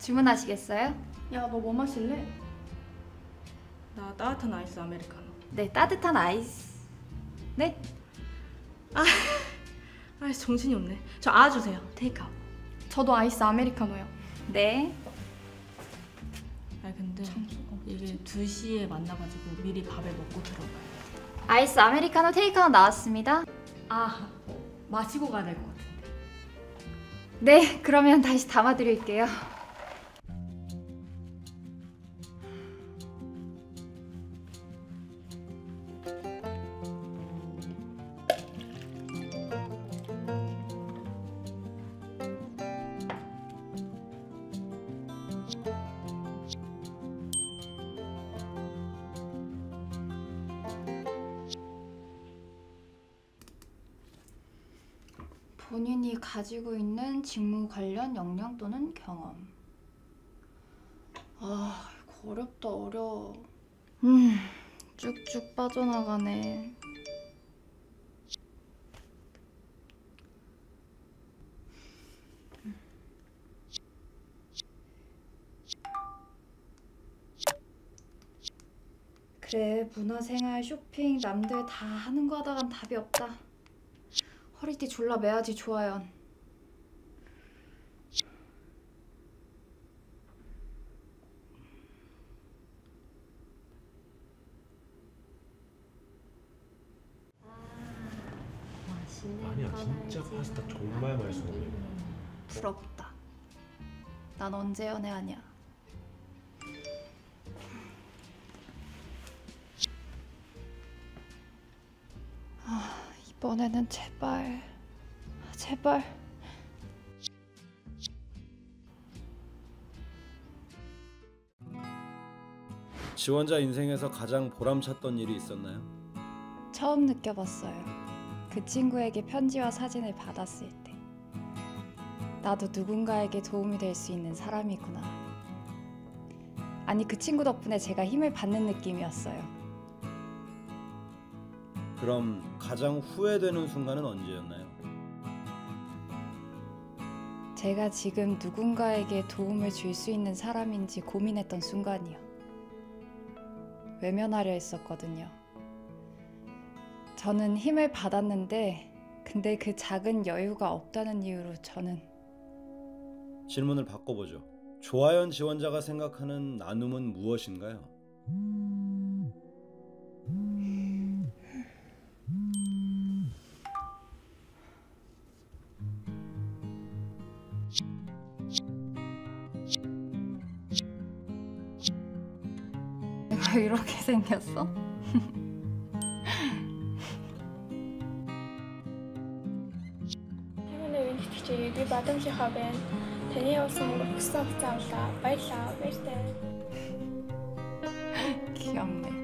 주문하시겠어요? 야, 너 뭐 마실래? 나 따뜻한 아이스 아메리카노. 네, 따뜻한 아이스. 네? 아, 정신이 없네. 저 주세요. 테이크아웃. 저도 아이스 아메리카노요. 네. 근데 이게 2시에 만나가지고 미리 밥을 먹고 들어가요. 아이스 아메리카노 테이크아웃 나왔습니다. 마시고 가야 될 것 같은데. 네, 그러면 다시 담아드릴게요. 본인이 가지고 있는 직무 관련 역량 또는 경험. 이거 어렵다, 어려워. 쭉쭉 빠져나가네. 그래, 문화생활, 쇼핑, 남들 다 하는 거 하다간 답이 없다. 허리띠 졸라 매야지, 조아연. 아니야, 진짜 파스타 정말 맛있었네. 부럽다. 난 언제 연애하냐. 이번에는 제발. 제발. 지원자 인생에서 가장 보람찼던 일이 있었나요? 처음 느껴봤어요. 그 친구에게 편지와 사진을 받았을 때. 나도 누군가에게 도움이 될 수 있는 사람이구나. 아니, 그 친구 덕분에 제가 힘을 받는 느낌이었어요. 그럼 가장 후회되는 순간은 언제였나요? 제가 지금 누군가에게 도움을 줄 수 있는 사람인지 고민했던 순간이요. 외면하려 했었거든요. 저는 힘을 받았는데 근데 그 작은 여유가 없다는 이유로 저는 질문을 바꿔보죠. 조아연 지원자가 생각하는 나눔은 무엇인가요? 내가 이렇게 생겼어? чи би Бадамжийнхаа байна. Таны явуулсан өгсөн хугацаа баярлалаа. Баяртай. 귀엽네.